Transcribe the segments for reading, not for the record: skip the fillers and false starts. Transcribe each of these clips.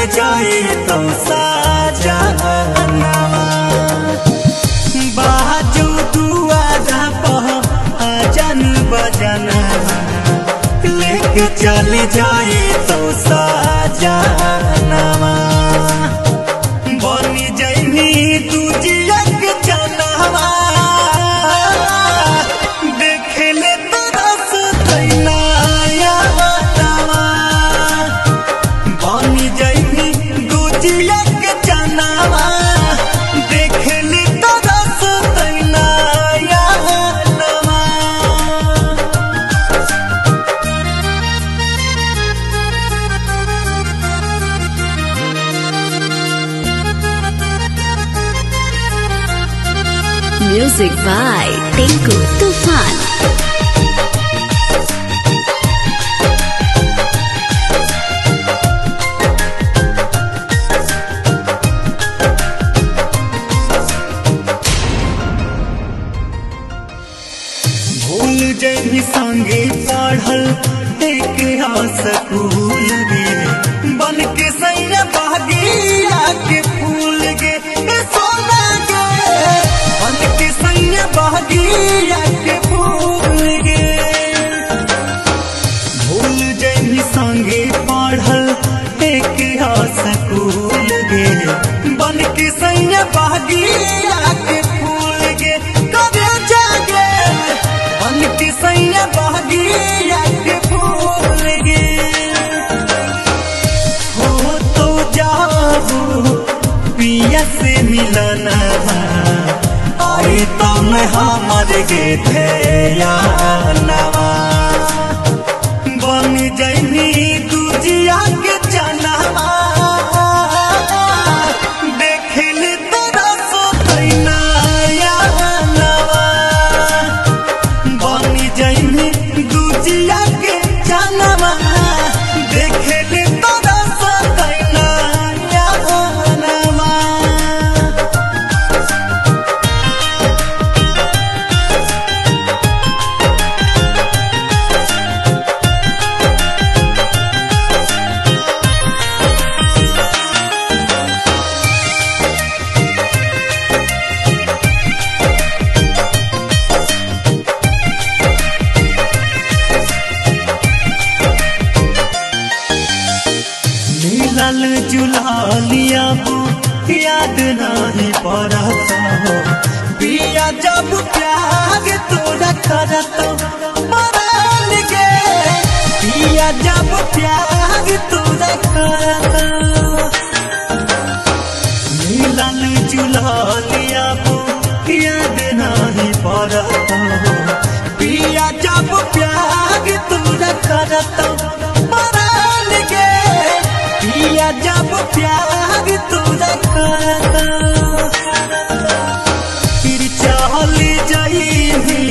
चले जाए तो साजनवा बाजू दुआरा पर आजन बजना लेके चले जाए तो साजनवा बनी जैनी तुझिया के जनवा देखे ले तरस तैनाया बनवा बनी जैनी तुझिया के जनवा देखे ले तरस तैनाया बनवा। Music by Tinku Tufan. भूल जही संगे पढ़ल स्कूल गे बन के सैया बगिया के फूल गे सोना गे बन के सैया बगिया के फूल गे भूल जही संगे पढ़ल स्कूल गे बन के सैया बगिया के फूल गे कभी जागे बन के सैया बगिया के फूल गे हो तो जाओ पिया से मिलना आई तो मैं हमर गे थे नवा बन जैनी तुझिया के जनवा देखे ले तरस तैनाया नवा बनी जैनी तुझिया के जनवा देखे ले तरस तैनाया नवा। मिलल जुलालिया याद नहीं पड़ता हो पिया जब प्यार तोरा करता मराल गे पिया जब प्यार तोरा करता मिलल जुलालिया याद नहीं पड़ता हो पिया जब प्यार तोरा करता मराल गे पिया जब प्यार तोरा करता फिर चल जाई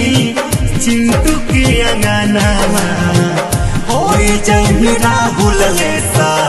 चिंटू के अंगना हो जाई राहुल ले सा